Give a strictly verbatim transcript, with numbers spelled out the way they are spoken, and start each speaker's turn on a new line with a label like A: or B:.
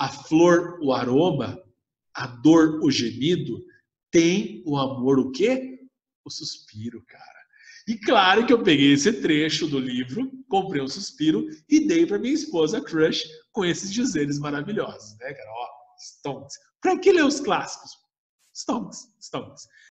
A: A flor, o aroma, a dor, o gemido, tem o amor, o quê? O suspiro, cara. E claro que eu peguei esse trecho do livro, comprei um suspiro e dei para minha esposa crush com esses dizeres maravilhosos, né, cara? Ó, Stones. Para que ler os clássicos? Stones, Stones.